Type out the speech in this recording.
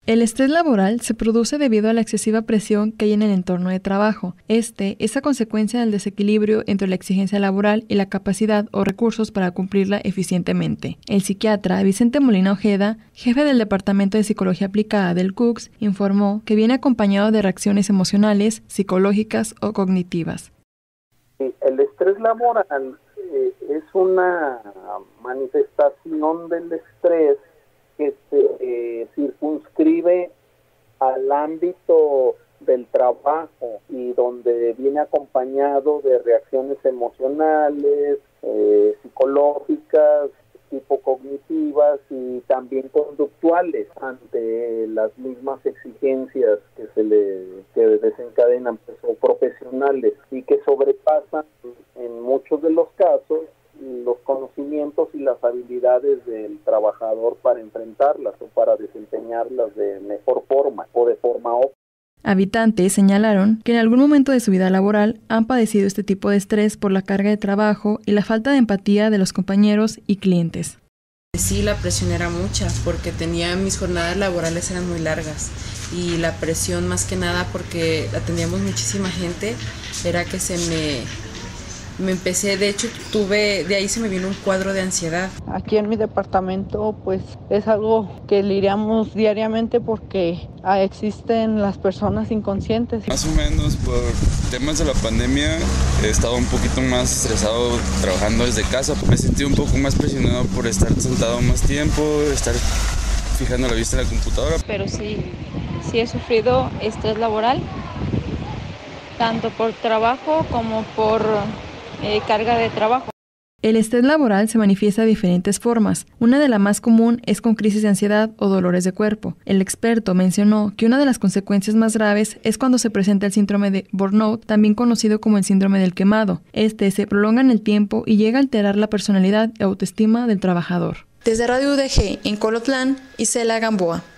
El estrés laboral se produce debido a la excesiva presión que hay en el entorno de trabajo. Este es a consecuencia del desequilibrio entre la exigencia laboral y la capacidad o recursos para cumplirla eficientemente. El psiquiatra Vicente Molina Ojeda, jefe del Departamento de Psicología Aplicada del CUCS, informó que viene acompañado de reacciones emocionales, psicológicas o cognitivas. El estrés laboral es una manifestación del estrés que se circunscribe al ámbito del trabajo y donde viene acompañado de reacciones emocionales, psicológicas, tipo cognitivas y también conductuales ante las mismas exigencias que desencadenan o profesionales y que sobrepasan en muchos de los casos los conocimientos y las habilidades del trabajador para enfrentarlas o para desempeñarlas de mejor forma o de forma óptima. Habitantes señalaron que en algún momento de su vida laboral han padecido este tipo de estrés por la carga de trabajo y la falta de empatía de los compañeros y clientes. Sí, la presión era mucha porque mis jornadas laborales eran muy largas y la presión más que nada porque atendíamos muchísima gente era que me empecé, de hecho de ahí se me vino un cuadro de ansiedad. Aquí en mi departamento pues es algo que lidiamos diariamente porque existen las personas inconscientes. Más o menos por temas de la pandemia he estado un poquito más estresado trabajando desde casa. Me he sentido un poco más presionado por estar sentado más tiempo, estar fijando la vista en la computadora. Pero sí he sufrido estrés laboral, tanto por trabajo como por carga de trabajo. El estrés laboral se manifiesta de diferentes formas. Una de las más común es con crisis de ansiedad o dolores de cuerpo. El experto mencionó que una de las consecuencias más graves es cuando se presenta el síndrome de burnout, también conocido como el síndrome del quemado. Este se prolonga en el tiempo y llega a alterar la personalidad y autoestima del trabajador. Desde Radio UDG en Colotlán, Isela Gamboa.